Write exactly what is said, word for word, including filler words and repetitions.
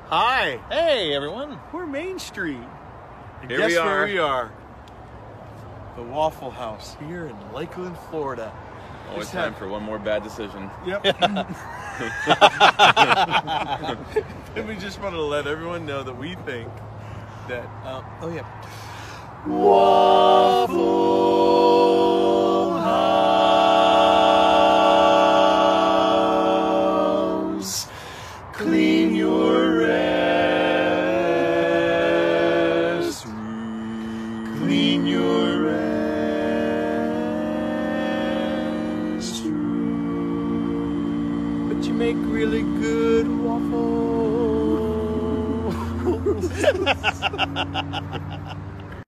Hi. Hey, everyone. We're Main Street. And Here guess we are. where we are? The Waffle House here in Lakeland, Florida. Always Just time have- for one more bad decision. Yep. And we just wanted to let everyone know that we think that, um, oh yeah. Waffle House, clean your restroom, clean your restroom, but you make really good waffles.